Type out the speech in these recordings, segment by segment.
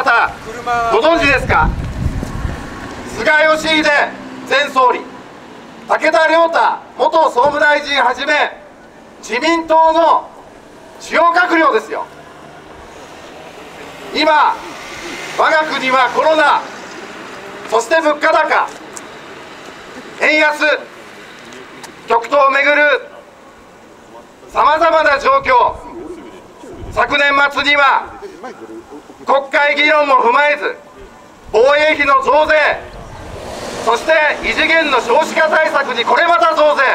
方ご存知ですか？菅義偉前総理、武田良太元総務大臣はじめ自民党の主要閣僚ですよ。今我が国はコロナ、そして物価高、円安、極東をめぐるさまざまな状況、昨年末には国会議論も踏まえず防衛費の増税、そして異次元の少子化対策にこれまた増税、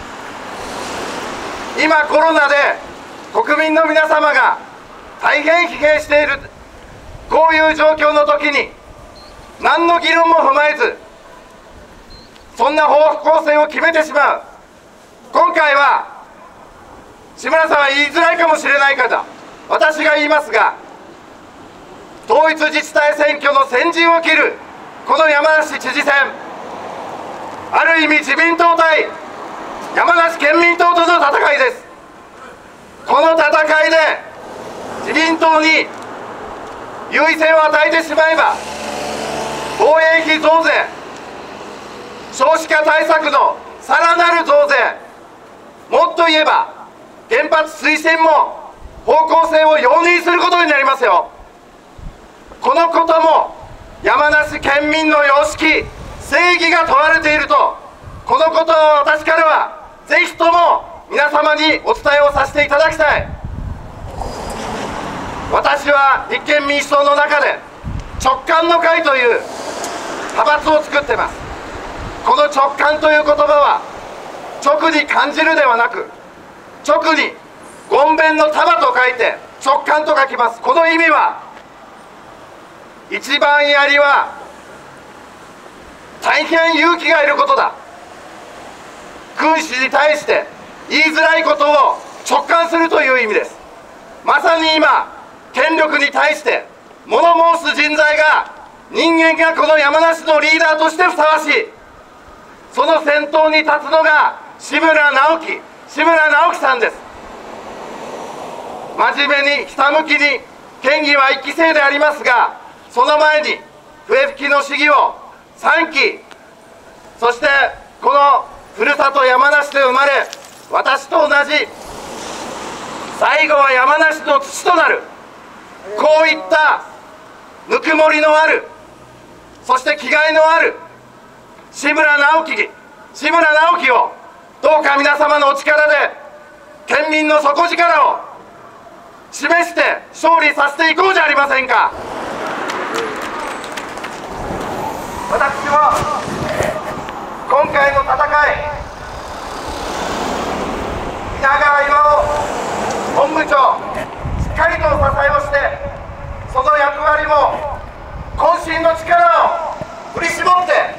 今コロナで国民の皆様が大変疲弊している、こういう状況の時に何の議論も踏まえずそんな方向性を決めてしまう。今回は志村さんは言いづらいかもしれない方、私が言いますが、統一自治体選挙の先陣を切るこの山梨知事選、ある意味自民党対山梨県民党との戦いです。この戦いで自民党に優位性を与えてしまえば、防衛費増税、少子化対策のさらなる増税、もっと言えば原発推進も方向性を容認することになりますよ。このことも山梨県民の良識、正義が問われていると、このことを私からはぜひとも皆様にお伝えをさせていただきたい。私は立憲民主党の中で直感の会という派閥を作ってます。この直感という言葉は直に感じるではなく、直にごんべんの束と書いて直感と書きます。この意味は、一番槍は大変勇気がいることだ。君主に対して言いづらいことを直感するという意味です。まさに今権力に対して物申す人材が、人間がこの山梨のリーダーとしてふさわしい。その先頭に立つのが志村直樹さんです。真面目にひたむきに、県議は1期生でありますが、その前に笛吹きの市議を3期、そしてこのふるさと山梨で生まれ、私と同じ最後は山梨の土となる、こういったぬくもりのある、そして気概のある志村直樹をどうか皆様のお力で県民の底力を示して勝利させていこうじゃありませんか。私は今回の戦い、稲川巌本部長、しっかりとお支えをして、その役割も渾身の力を振り絞って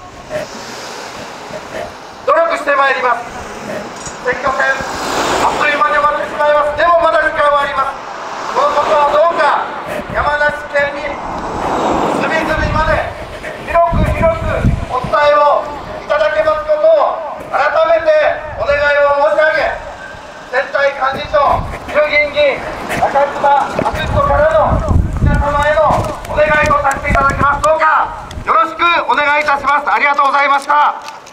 努力してまいります。選挙戦あっという間に終わってしまいます。でもまだ時間はあります。このことをどうか山梨県に隅々まで広くお伝えをいただけますことを改めてお願いを申し上げ、選対幹事長、衆議院議員中島敦彦からの皆様へのお願いとさせていただきます。どうかよろしくお願いいたします。ありがとうございました。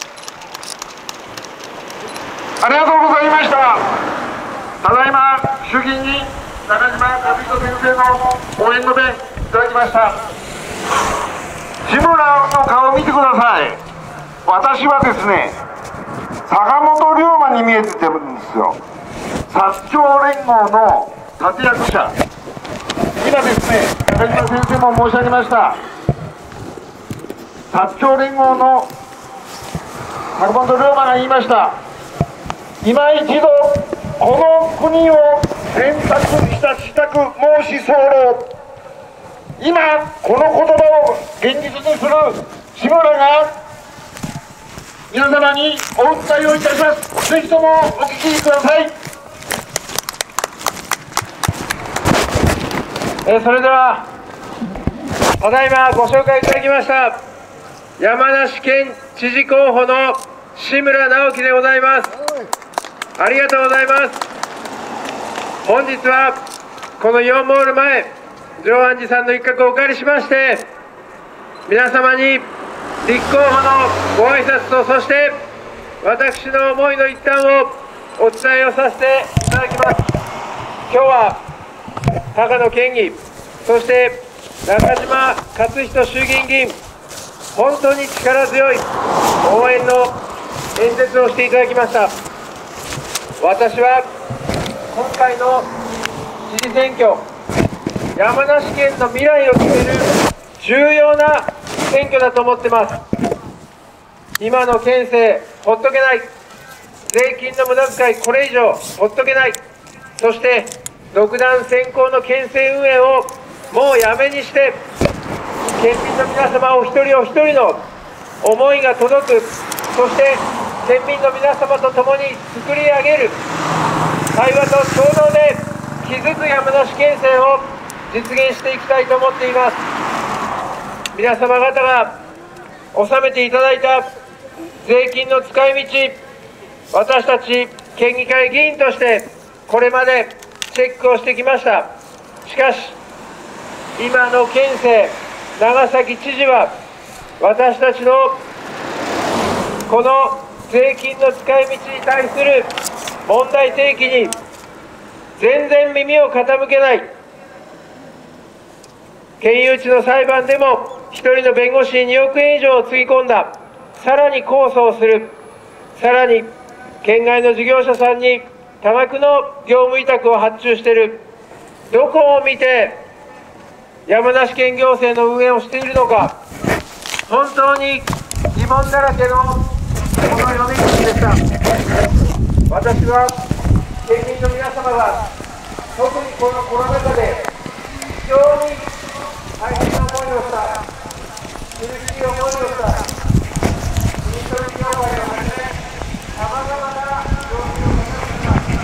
ありがとうございました。ただいま衆議院議員中島和人先生の応援の弁いただきました。志村の顔を見てください。私はですね、坂本龍馬に見えてるんですよ。薩長連合の立役者、今ですね、中島先生も申し上げました、薩長連合の坂本龍馬が言いました。今一度この国を選択した支度申し候。今この言葉を現実にする志村が皆様にお訴えをいたします。ぜひともお聞きください。それではただいまご紹介いただきました山梨県知事候補の志村直樹でございます。ありがとうございます。本日はこの4モール前上安寺さんの一角をお借りしまして、皆様に立候補のご挨拶と、そして私の思いの一端をお伝えをさせていただきます。今日は高野県議、そして中島克仁衆議院議員、本当に力強い応援の演説をしていただきました。私は今回の知事選挙、山梨県の未来を決める重要な選挙だと思ってます。今の県政、ほっとけない。税金の無駄遣い、これ以上ほっとけない。そして独断専行の県政運営をもうやめにして、県民の皆様お一人お一人の思いが届く、そして県民の皆様と共に作り上げる対話と協働で築く山梨県政を実現していきたいと思っています。皆様方が納めていただいた税金の使い道、私たち県議会議員としてこれまでチェックをしてきました。しかし今の県政、長崎知事は私たちのこの税金の使い道に対する問題提起に全然耳を傾けない。県有地の裁判でも1人の弁護士に2億円以上をつぎ込んだ。さらに控訴をする。さらに県外の事業者さんに多額の業務委託を発注している。どこを見て山梨県行政の運営をしているのか、本当に疑問だらけのこの4年間でした。私は県民の皆様が特にこのコロナ禍で非常に大変な思いをした、苦しい思いをした国取り業界をはじめ、さまざまな状況を抱えました。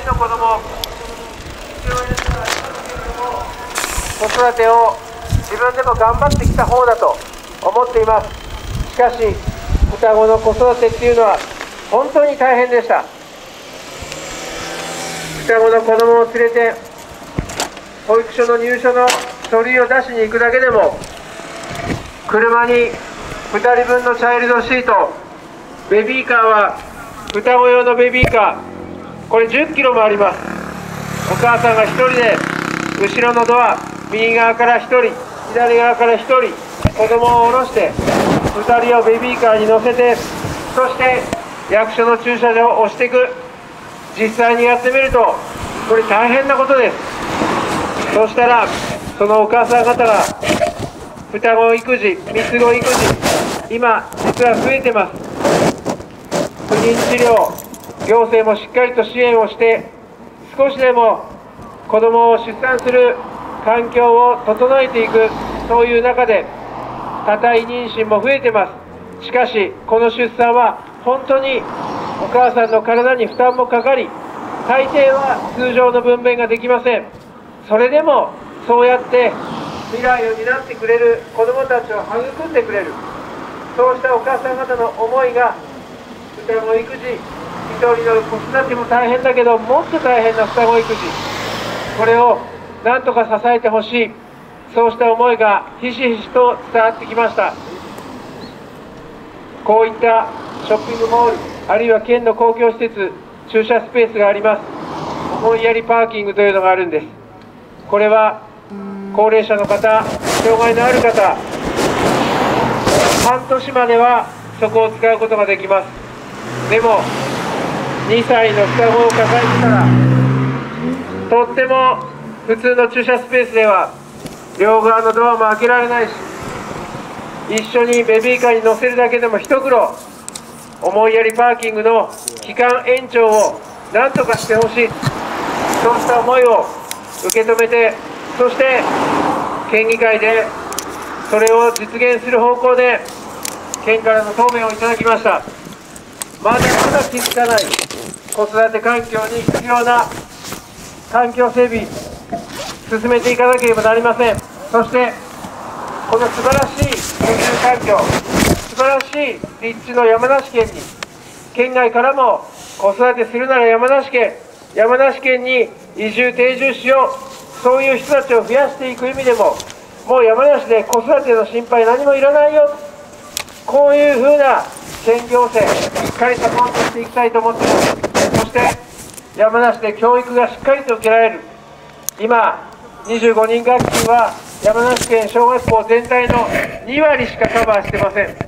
の子供、父親には子育てを自分でも頑張ってきた方だと思っています。しかし双子の子育てっていうのは本当に大変でした。双子の子供を連れて保育所の入所の書類を出しに行くだけでも、車に2人分のチャイルドシート、ベビーカーは双子用のベビーカー、これ10キロもあります。お母さんが1人で後ろのドア、右側から1人、左側から1人、子供を下ろして2人をベビーカーに乗せて、そして役所の駐車場を押していく。実際にやってみるとこれ大変なことです。そしたらそのお母さん方が双子育児、三つ子育児、今実は増えてます。不妊治療、行政もしっかりと支援をして少しでも子供を出産する環境を整えていく、そういう中で多胎妊娠も増えてます。しかしこの出産は本当にお母さんの体に負担もかかり、大抵は通常の分娩ができません。それでもそうやって未来を担ってくれる子どもたちを育んでくれる、そうしたお母さん方の思いが、双子育児、一人の子育ても大変だけどもっと大変な双子育児、これをなんとか支えてほしい、そうした思いがひしひしと伝わってきました。こういったショッピングモール、あるいは県の公共施設、駐車スペースがあります。思いやりパーキングというのがあるんです。これは高齢者の方、障害のある方、半年まではそこを使うことができます。でも2歳の双子を抱えてたら、とっても普通の駐車スペースでは両側のドアも開けられないし、一緒にベビーカーに乗せるだけでも一苦労。思いやりパーキングの期間延長を何とかしてほしい、そうした思いを受け止めて、そして県議会でそれを実現する方向で県からの答弁をいただきました。まだまだ気づかない子育て環境に必要な環境整備、進めていかなければなりません。そしてこの素晴らしい居住環境、素晴らしい立地の山梨県に、県外からも子育てするなら山梨県に移住定住しよう、そういう人たちを増やしていく意味でも、もう山梨で子育ての心配何もいらないよ、こういうふうな県行政しっかりサポートしていきたいと思っています。そして山梨で教育がしっかりと受けられる、今25人学級は山梨県小学校全体の2割しかカバーしてません。